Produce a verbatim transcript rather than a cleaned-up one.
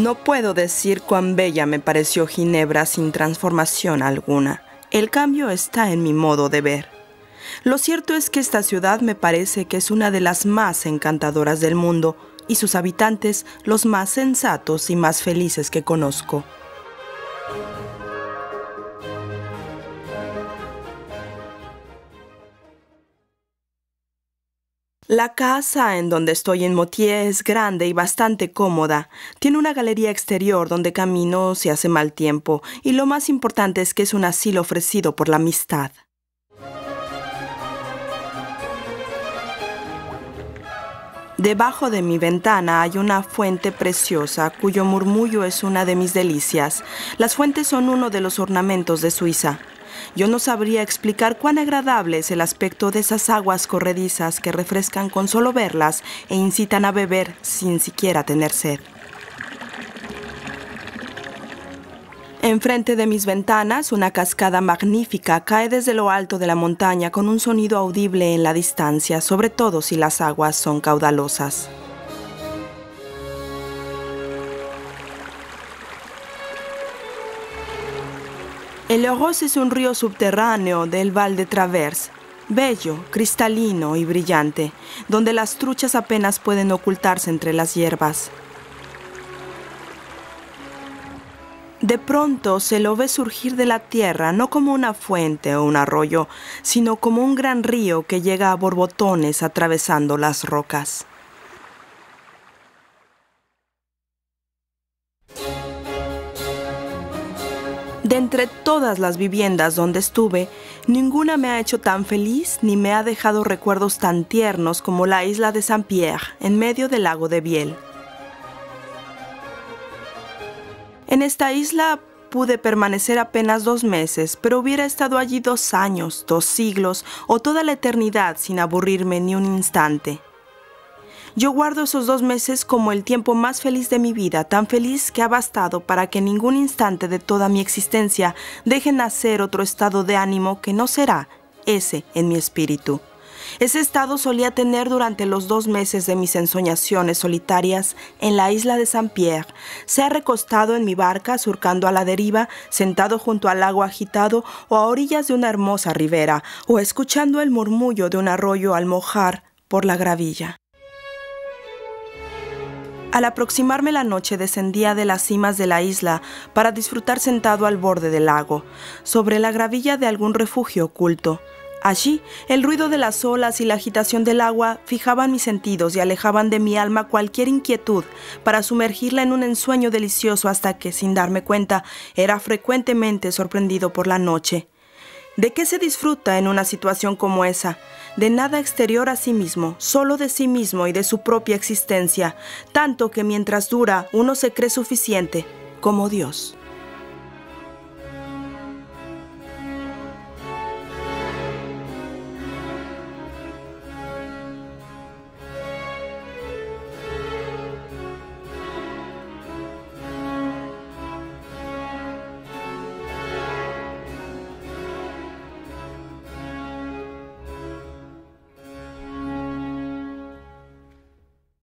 No puedo decir cuán bella me pareció Ginebra sin transformación alguna. El cambio está en mi modo de ver. Lo cierto es que esta ciudad me parece que es una de las más encantadoras del mundo y sus habitantes los más sensatos y más felices que conozco. La casa en donde estoy en Moutier es grande y bastante cómoda. Tiene una galería exterior donde camino si hace mal tiempo, y lo más importante es que es un asilo ofrecido por la amistad. Debajo de mi ventana hay una fuente preciosa cuyo murmullo es una de mis delicias. Las fuentes son uno de los ornamentos de Suiza. Yo no sabría explicar cuán agradable es el aspecto de esas aguas corredizas que refrescan con solo verlas e incitan a beber sin siquiera tener sed. Enfrente de mis ventanas, una cascada magnífica cae desde lo alto de la montaña con un sonido audible en la distancia, sobre todo si las aguas son caudalosas. El Eros es un río subterráneo del Val de Travers, bello, cristalino y brillante, donde las truchas apenas pueden ocultarse entre las hierbas. De pronto se lo ve surgir de la tierra, no como una fuente o un arroyo, sino como un gran río que llega a borbotones atravesando las rocas. De entre todas las viviendas donde estuve, ninguna me ha hecho tan feliz ni me ha dejado recuerdos tan tiernos como la isla de Saint-Pierre, en medio del lago de Biel. En esta isla pude permanecer apenas dos meses, pero hubiera estado allí dos años, dos siglos o toda la eternidad sin aburrirme ni un instante. Yo guardo esos dos meses como el tiempo más feliz de mi vida, tan feliz que ha bastado para que ningún instante de toda mi existencia deje nacer otro estado de ánimo que no será ese en mi espíritu. Ese estado solía tener durante los dos meses de mis ensoñaciones solitarias en la isla de Saint-Pierre, sea recostado en mi barca surcando a la deriva, sentado junto al lago agitado o a orillas de una hermosa ribera, o escuchando el murmullo de un arroyo al mojar por la gravilla. Al aproximarme la noche descendía de las cimas de la isla para disfrutar sentado al borde del lago, sobre la gravilla de algún refugio oculto. Allí, el ruido de las olas y la agitación del agua fijaban mis sentidos y alejaban de mi alma cualquier inquietud para sumergirla en un ensueño delicioso hasta que, sin darme cuenta, era frecuentemente sorprendido por la noche. ¿De qué se disfruta en una situación como esa? De nada exterior a sí mismo, solo de sí mismo y de su propia existencia, tanto que mientras dura uno se cree suficiente, como Dios.